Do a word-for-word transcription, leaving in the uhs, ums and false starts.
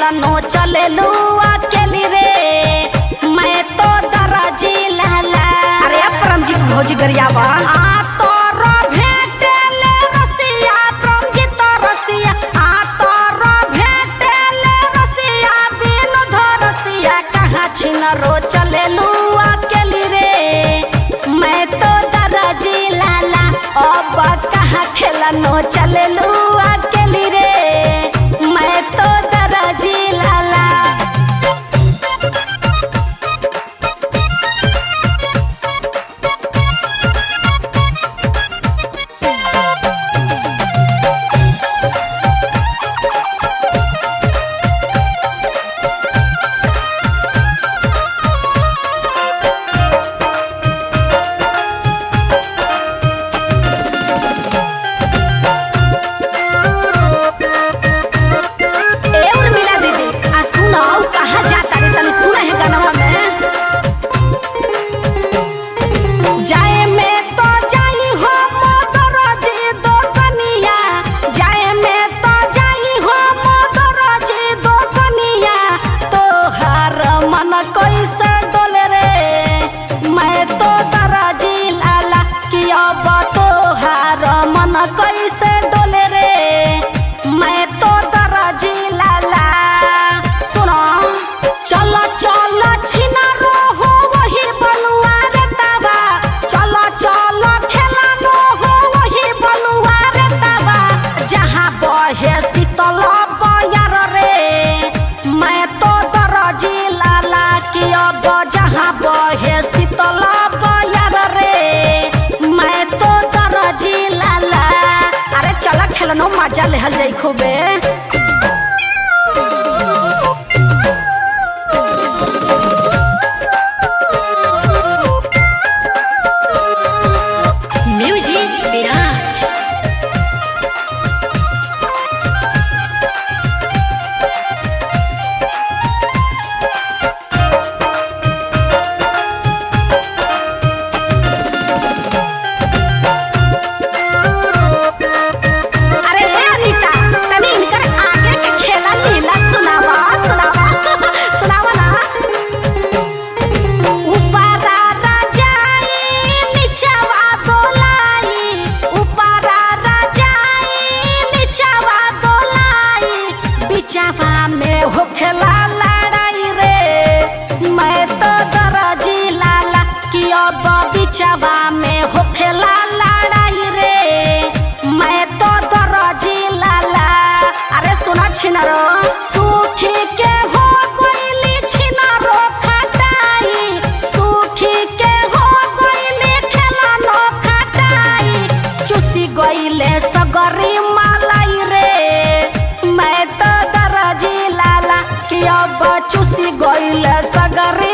खेलनो चले लू अकेली रे मैं तो दराजी लाला। अरे परमजीत भौजी गरियावा आ तोरो भेटेले रसिया परमजीत रसिया आ तोरो भेटेले रसिया बिनु धरसिया कहाँ छिनरो चले लू अकेली रे मैं तो दराजी लाला। अब कहाँ खेलनो चले लू अकेली रे मैं तो दराजी लाला। कैसे डोले रे मैं तो दराजी लाला। सुनो चलो चलो छिना रो हो वही बलुआ रे तबा चलो चलो खेलानो हो वही बलुआ रे तबा जहाँ बहे शीतल बयार रे मैं तो दराजी लाला कि अब जहाँ बहे शीतल बयार रे मैं तो दराजी लाला। अरे चला खेलनो मजा लेहल जाई खूबे। म्यूजिक विराज में हो खेला लड़ाई रे मैं तो दराजी लाला कि अब बिचवा में हो खेला लड़ाई रे मैं तो दराजी लाला। अरे सुना छिनरो सूखी के हो गईली छिनरो खटाई सूखी के हो गईली खेलानो खटाई चुसी गईले सगरी मलाई रे मैं तो दराजी लाला कि अब चुसी गईले सगरी